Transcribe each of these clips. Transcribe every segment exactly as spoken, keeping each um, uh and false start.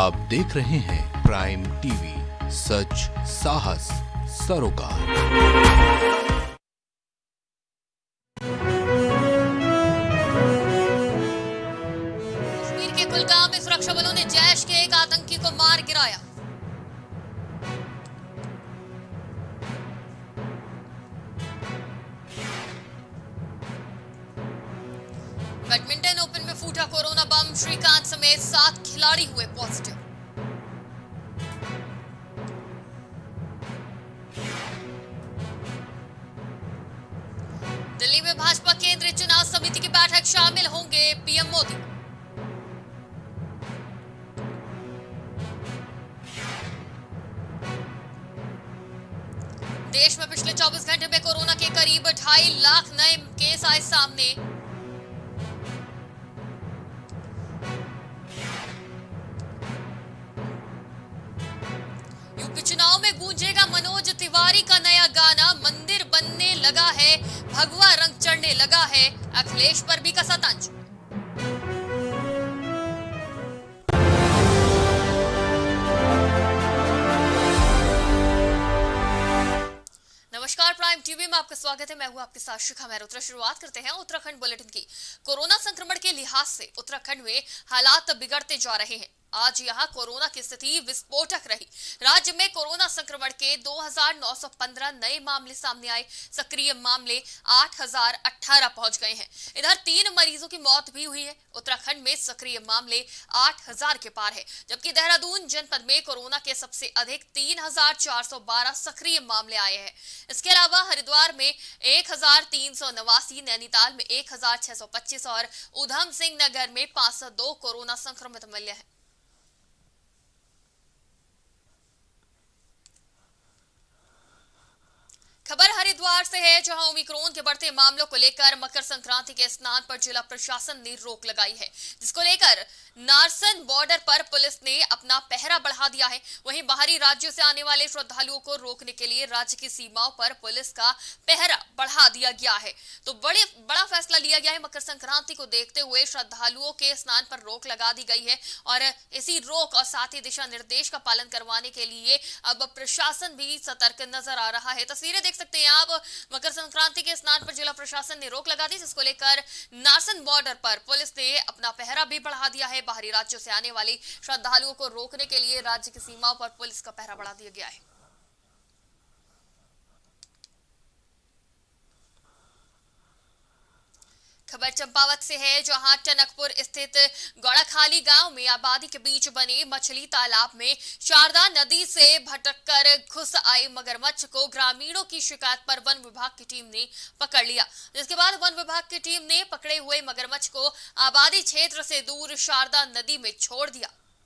आप देख रहे हैं प्राइम टीवी, सच साहस सरोकार। कश्मीर के कुलगाम में सुरक्षा बलों ने जैश के एक आतंकी को मार गिराया। बैडमिंटन ओपन में फूटा कोरोना बम, श्रीकांत समेत सात खिलाड़ी हुए पॉजिटिव। दिल्ली में भाजपा केंद्रीय चुनाव समिति की बैठक, शामिल होंगे पीएम मोदी। देश में पिछले चौबीस घंटे में कोरोना के करीब ढाई लाख नए केस आए सामने। यूपी चुनाव में गूंजेगा मनोज तिवारी का नया गाना, मंदिर बनने लगा है, भगवा रंग चढ़ने लगा है, अखिलेश पर भी कसा तंज। नमस्कार, प्राइम टीवी में आपका स्वागत है। मैं हूं आपके साथ शिखा मेहरोत्रा। शुरुआत करते हैं उत्तराखंड बुलेटिन की। कोरोना संक्रमण के लिहाज से उत्तराखंड में हालात बिगड़ते जा रहे हैं। आज यहां कोरोना की स्थिति विस्फोटक रही। राज्य में कोरोना संक्रमण के दो हज़ार नौ सौ पंद्रह नए मामले सामने आए। सक्रिय मामले आठ हज़ार अठारह पहुंच गए हैं। इधर तीन मरीजों की मौत भी हुई है। उत्तराखंड में सक्रिय मामले आठ हज़ार के पार है, जबकि देहरादून जनपद में कोरोना के सबसे अधिक तीन हज़ार चार सौ बारह सक्रिय मामले आए हैं। इसके अलावा हरिद्वार में एक हज़ार तीन सौ नवासी, नैनीताल में एक हज़ार छह सौ पच्चीस और उधम सिंह नगर में पांच सौ दो कोरोना संक्रमित मिले हैं। खबर हरिद्वार से है, जहां ओमिक्रॉन के बढ़ते मामलों को लेकर मकर संक्रांति के स्नान पर जिला प्रशासन ने रोक लगाई है, जिसको लेकर नारसन बॉर्डर पर पुलिस ने अपना पहरा बढ़ा दिया है। वहीं बाहरी राज्यों से आने वाले श्रद्धालुओं को रोकने के लिए राज्य की सीमाओं पर पुलिस का पहरा बढ़ा दिया गया है। तो बड़े बड़ा फैसला लिया गया है। मकर संक्रांति को देखते हुए श्रद्धालुओं के स्नान पर रोक लगा दी गई है और इसी रोक और साथ ही दिशा निर्देश का पालन करवाने के लिए अब प्रशासन भी सतर्क नजर आ रहा है। तस्वीरें देख सकते हैं आप, मकर संक्रांति के स्नान पर जिला प्रशासन ने रोक लगा दी, जिसको लेकर नारसन बॉर्डर पर पुलिस ने अपना पहरा भी बढ़ा दिया है। बाहरी राज्यों से आने वाले श्रद्धालुओं को रोकने के लिए राज्य की सीमाओं पर पुलिस का पहरा बढ़ा दिया गया है। खबर चंपावत से है, जहां टनकपुर स्थित गौड़ाखाली गांव में आबादी के बीच बने मछली तालाब में शारदा नदी से भटककर घुस आए मगरमच्छ को ग्रामीणों की शिकायत पर वन विभाग की टीम ने पकड़ लिया, जिसके बाद वन विभाग की टीम ने पकड़े हुए मगरमच्छ को आबादी क्षेत्र से दूर शारदा नदी में छोड़ दिया।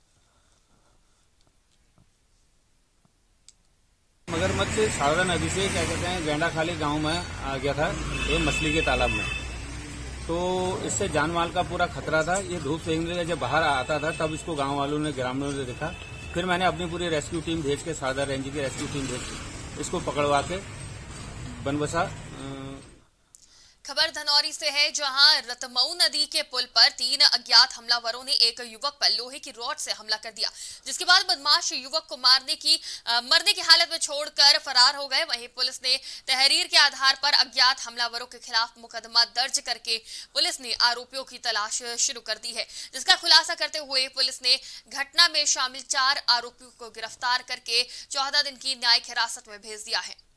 मगरमच्छ शारदा नदी से क्या कहते हैं गेंडाखाली गांव में आ गया था, ये मछली के तालाब में। तो इससे जान माल का पूरा खतरा था। ये धूप सेकने के जब बाहर आता था तब इसको गांव वालों ने, ग्रामीणों ने देखा। फिर मैंने अपनी पूरी रेस्क्यू टीम भेज के, शारदा रेंज की रेस्क्यू टीम भेज के इसको पकड़वा के बनबसा। खबर धनौरी से है, जहां रतमऊ नदी के पुल पर तीन अज्ञात हमलावरों ने एक युवक पर लोहे की रॉड से हमला कर दिया, जिसके बाद बदमाश युवक को मारने की आ, मरने की हालत में छोड़कर फरार हो गए। वहीं पुलिस ने तहरीर के आधार पर अज्ञात हमलावरों के खिलाफ मुकदमा दर्ज करके पुलिस ने आरोपियों की तलाश शुरू कर दी है, जिसका खुलासा करते हुए पुलिस ने घटना में शामिल चार आरोपियों को गिरफ्तार करके चौदह दिन की न्यायिक हिरासत में भेज दिया है।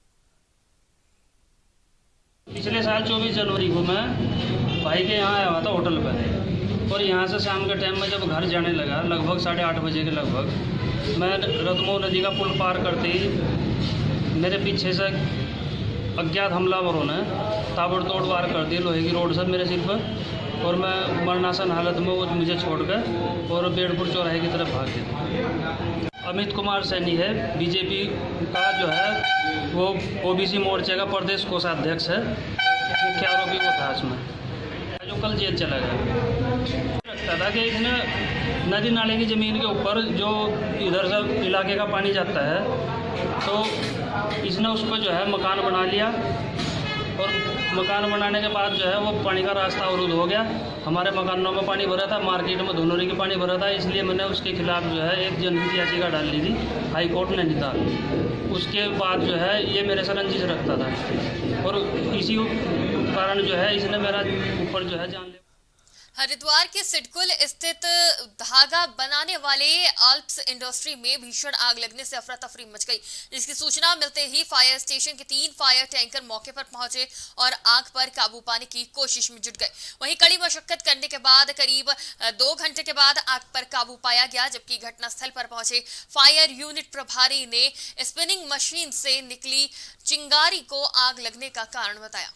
पिछले साल चौबीस जनवरी को मैं भाई के यहाँ आया हुआ था होटल पर, और यहाँ से शाम के टाइम में जब घर जाने लगा, लगभग साढ़े आठ बजे के लगभग, मैं रतमऊ नदी का पुल पार करते ही मेरे पीछे से अज्ञात हमलावरों ने ताबड़तोड़ वार कर दिए लोहे की रोड से मेरे सिर पर, और मैं मरणासन हालत में वो मुझे छोड़कर और बेड़पुर चौराहे की तरफ भाग गए। अमित कुमार सैनी है, बीजेपी का जो है वो ओबीसी मोर्चे का प्रदेश कोषाध्यक्ष है, मुख्य आरोपी वो था इसमें, जो कल जेल चला गया। लगता था कि इसने नदी नाले की ज़मीन के ऊपर जो इधर से इलाके का पानी जाता है, तो इसने उस पर जो है मकान बना लिया और मकान बनाने के बाद जो है वो पानी का रास्ता अवरुद्ध हो गया। हमारे मकानों में पानी भरा था, मार्केट में धुनोरी की पानी भरा था, इसलिए मैंने उसके खिलाफ जो है एक जनहित याचिका डाल ली थी हाई कोर्ट नैनीताल। उसके बाद जो है ये मेरे से रंजिश रखता था और इसी कारण जो है इसने मेरा ऊपर जो है जान। हरिद्वार के सिडकुल स्थित धागा बनाने वाले अल्प्स इंडस्ट्री में भीषण आग लगने से अफरा तफरी मच गई, जिसकी सूचना मिलते ही फायर स्टेशन के तीन फायर टैंकर मौके पर पहुंचे और आग पर काबू पाने की कोशिश में जुट गए। वहीं कड़ी मशक्कत करने के बाद करीब दो घंटे के बाद आग पर काबू पाया गया, जबकि घटनास्थल पर पहुंचे फायर यूनिट प्रभारी ने स्पिनिंग मशीन से निकली चिंगारी को आग लगने का कारण बताया।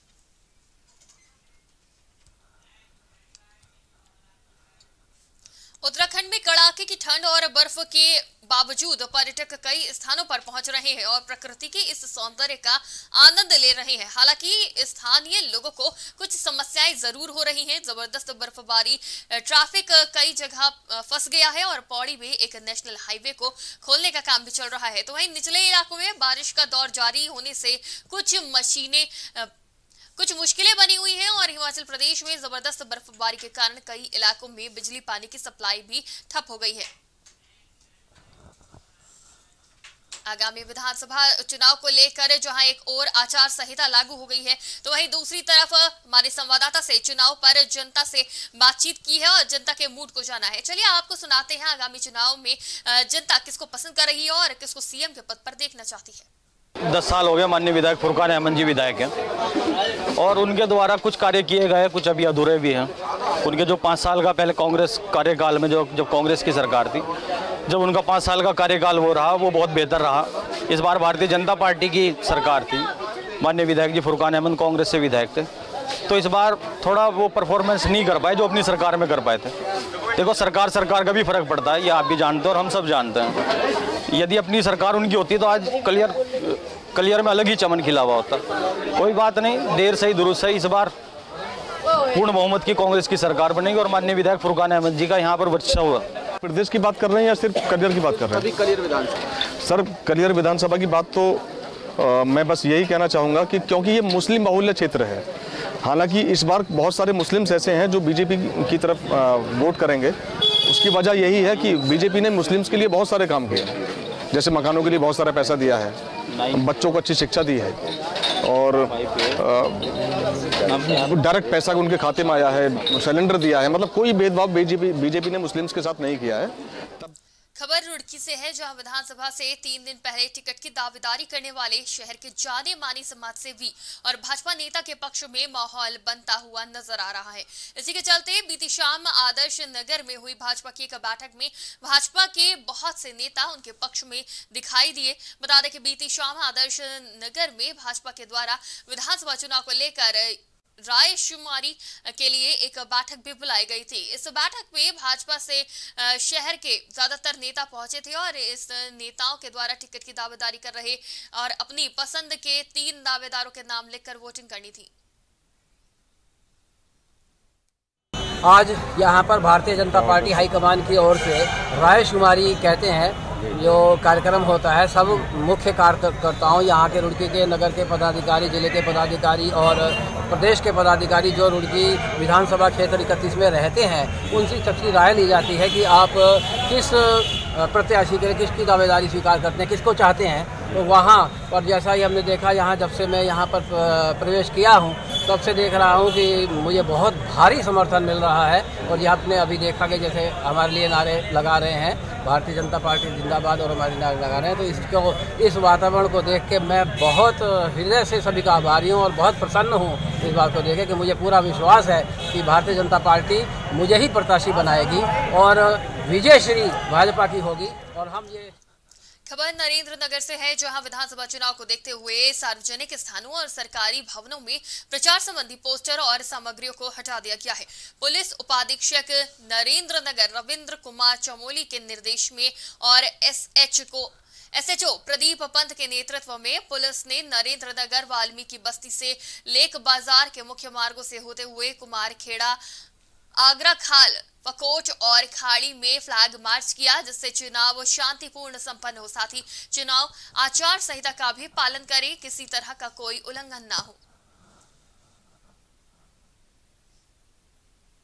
उत्तराखंड में कड़ाके की ठंड और बर्फ के बावजूद पर्यटक कई स्थानों पर पहुंच रहे हैं और प्रकृति के इस सौंदर्य का आनंद ले रहे हैं। हालांकि स्थानीय लोगों को कुछ समस्याएं जरूर हो रही हैं। जबरदस्त बर्फबारी, ट्रैफिक कई जगह फंस गया है और पौड़ी में एक नेशनल हाईवे को खोलने का काम भी चल रहा है। तो वहीं निचले इलाकों में बारिश का दौर जारी होने से कुछ मशीनें कुछ मुश्किलें बनी हुई हैं और हिमाचल प्रदेश में जबरदस्त बर्फबारी के कारण कई इलाकों में बिजली पानी की सप्लाई भी ठप हो गई है। आगामी विधानसभा चुनाव को लेकर जहां एक और आचार संहिता लागू हो गई है, तो वहीं दूसरी तरफ हमारे संवाददाता से चुनाव पर जनता से बातचीत की है और जनता के मूड को जाना है। चलिए आपको सुनाते हैं आगामी चुनाव में जनता किसको पसंद कर रही है और किसको सीएम के पद पर देखना चाहती है। दस साल हो गए माननीय विधायक फुरकान अहमद जी विधायक हैं और उनके द्वारा कुछ कार्य किए गए, कुछ अभी अधूरे भी हैं। उनके जो पाँच साल का पहले कांग्रेस कार्यकाल में जो जब कांग्रेस की सरकार थी, जब उनका पाँच साल का कार्यकाल वो रहा वो बहुत बेहतर रहा। इस बार भारतीय जनता पार्टी की सरकार थी, माननीय विधायक जी फुरकान अहमद कांग्रेस से विधायक थे, तो इस बार थोड़ा वो परफॉर्मेंस नहीं कर पाए जो अपनी सरकार में कर पाए थे। देखो सरकार सरकार का भी फर्क पड़ता है, ये आप भी जानते हैं और हम सब जानते हैं। यदि अपनी सरकार उनकी होती तो आज कलियर कलियर में अलग ही चमन खिला हुआ होता। कोई बात नहीं, देर सही दुरुस्त सही, इस बार पूर्ण बहुमत की कांग्रेस की सरकार बनेगी और माननीय विधायक फुरकान अहमद जी का यहाँ पर वर्चस्व है। प्रदेश की बात कर रहे हैं या सिर्फ कलियर की बात कर रहे हैं? कलियर विधानसभा सर, कलियर विधानसभा की बात तो आ, मैं बस यही कहना चाहूँगा कि क्योंकि ये मुस्लिम बाहुल्य क्षेत्र है, हालांकि इस बार बहुत सारे मुस्लिम्स ऐसे हैं जो बीजेपी की तरफ आ, वोट करेंगे। उसकी वजह यही है कि बीजेपी ने मुस्लिम्स के लिए बहुत सारे काम किए, जैसे मकानों के लिए बहुत सारा पैसा दिया है, बच्चों को अच्छी शिक्षा दी है और डायरेक्ट पैसा उनके खाते में आया है, सिलेंडर दिया है। मतलब कोई भेदभाव बीजेपी बीजेपी ने मुस्लिम्स के साथ नहीं किया है। खबर रुड़की से है, जहां विधानसभा से तीन दिन पहले टिकट की दावेदारी करने वाले शहर के जाने मानी समाजसेवी और भाजपा नेता के पक्ष में माहौल बनता हुआ नजर आ रहा है। इसी के चलते बीती शाम आदर्श नगर में हुई भाजपा की एक बैठक में भाजपा के बहुत से नेता उनके पक्ष में दिखाई दिए। बता दें कि बीती शाम आदर्श नगर में भाजपा के द्वारा विधानसभा चुनाव को लेकर राय शुमारी के लिए एक बैठक भी बुलाई गई थी। इस बैठक में भाजपा से शहर के ज्यादातर नेता पहुंचे थे और इस नेताओं के द्वारा टिकट की दावेदारी कर रहे और अपनी पसंद के तीन दावेदारों के नाम लिखकर वोटिंग करनी थी। आज यहाँ पर भारतीय जनता पार्टी हाईकमान की ओर से राय शुमारी कहते हैं जो कार्यक्रम होता है, सब मुख्य कार्यकर्ताओं यहाँ के रुड़की के नगर के पदाधिकारी, जिले के पदाधिकारी और प्रदेश के पदाधिकारी जो रुड़की विधानसभा क्षेत्र इकतीस में रहते हैं, उनसे सबकी राय ली जाती है कि आप किस प्रत्याशी के लिए किसकी दावेदारी स्वीकार करते हैं, किसको चाहते हैं। तो वहाँ पर जैसा ही हमने देखा, यहाँ जब से मैं यहाँ पर प्रवेश किया हूँ तब से देख रहा हूँ कि मुझे बहुत भारी समर्थन मिल रहा है। और ये आपने अभी देखा कि जैसे हमारे लिए नारे लगा रहे हैं, भारतीय जनता पार्टी जिंदाबाद और हमारे नारे लगा रहे हैं, तो इसको इस वातावरण को देख के मैं बहुत हृदय से सभी का आभारी हूँ और बहुत प्रसन्न हूँ इस बात को देखे कि मुझे पूरा विश्वास है कि भारतीय जनता पार्टी मुझे ही प्रत्याशी बनाएगी और विजय श्री भाजपा की होगी। और हम ये खबर नरेंद्र नगर से है, जहां विधानसभा चुनाव को देखते हुए सार्वजनिक स्थानों और सरकारी भवनों में प्रचार संबंधी पोस्टर और सामग्रियों को हटा दिया गया है। पुलिस उपाधीक्षक नरेंद्र नगर रविंद्र कुमार चमोली के निर्देश में और एसएच को एसएचओ प्रदीप पंत के नेतृत्व में पुलिस ने नरेंद्र नगर वाल्मीकि बस्ती से लेक बाजार के मुख्य मार्गों से होते हुए कुमार खेड़ा, आगरा खाल, फकोट और खाड़ी में फ्लैग मार्च किया, जिससे चुनाव शांतिपूर्ण संपन्न हो। साथ ही चुनाव आचार संहिता का भी पालन करें, किसी तरह का कोई उल्लंघन ना हो।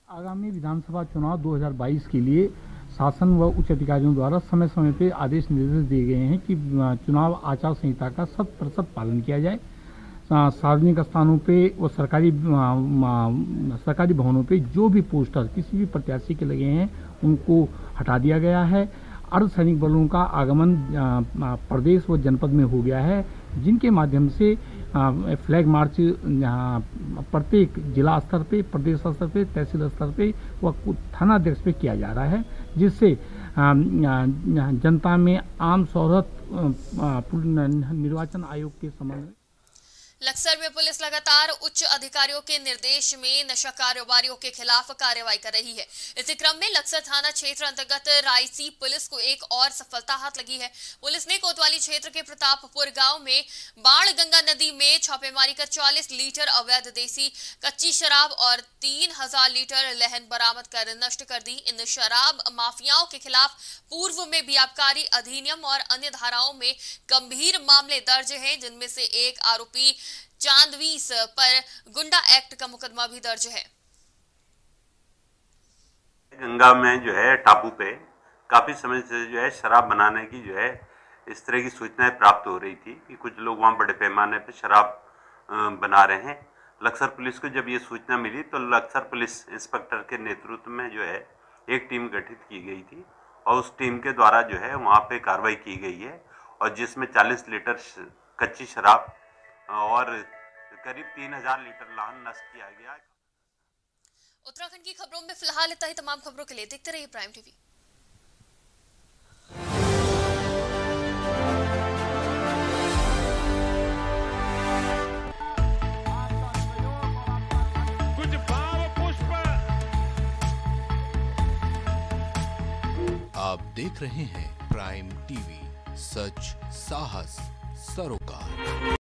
आगामी विधानसभा चुनाव दो हज़ार बाईस के लिए शासन व उच्च अधिकारियों द्वारा समय समय पर आदेश निर्देश दिए गए हैं कि चुनाव आचार संहिता का शत प्रतिशत पालन किया जाए। सार्वजनिक स्थानों पे व सरकारी सरकारी भवनों पे जो भी पोस्टर किसी भी प्रत्याशी के लगे हैं उनको हटा दिया गया है। अर्धसैनिक बलों का आगमन प्रदेश व जनपद में हो गया है, जिनके माध्यम से फ्लैग मार्च प्रत्येक जिला स्तर पे, प्रदेश स्तर पे, तहसील स्तर पे व थाना अध्यक्ष पे किया जा रहा है, जिससे जनता में आम शोहरत निर्वाचन आयोग के संबंध में। लक्सर में पुलिस लगातार उच्च अधिकारियों के निर्देश में नशा कारोबारियों के खिलाफ कार्रवाई कर रही है। इसी क्रम में लक्सर थाना क्षेत्र अंतर्गत रायसी पुलिस को एक और सफलता हाथ लगी है। पुलिस ने कोतवाली क्षेत्र के प्रतापपुर गांव में बाण गंगा नदी में छापेमारी कर चालीस लीटर अवैध देसी कच्ची शराब और तीन हजार लीटर लहन बरामद कर नष्ट कर दी। इन शराब माफियाओं के खिलाफ पूर्व में भी आबकारी अधिनियम और अन्य धाराओं में गंभीर मामले दर्ज हैं, जिनमें से एक आरोपी चांदवीस पर गुंडा एक्ट का मुकदमा भी दर्ज है। गंगा में जो है टापू पे काफी समय से जो है शराब बनाने की जो है इस तरह की सूचनाएं प्राप्त हो रही थी कि कुछ लोग वहां बड़े पैमाने पे शराब बना रहे हैं। लक्सर पुलिस को जब ये सूचना मिली तो लक्सर पुलिस इंस्पेक्टर के नेतृत्व में जो है एक टीम गठित की गई थी और उस टीम के द्वारा जो है वहां पे कार्रवाई की गई है और जिसमें चालीस लीटर कच्ची शराब और करीब तीन हजार लीटर लहन नष्ट किया गया। उत्तराखंड की खबरों में फिलहाल इतना ही। तमाम खबरों के लिए देखते रहिए प्राइम टीवी। कुछ भाव पुष्प। आप देख रहे हैं प्राइम टीवी, सच साहस सरोकार।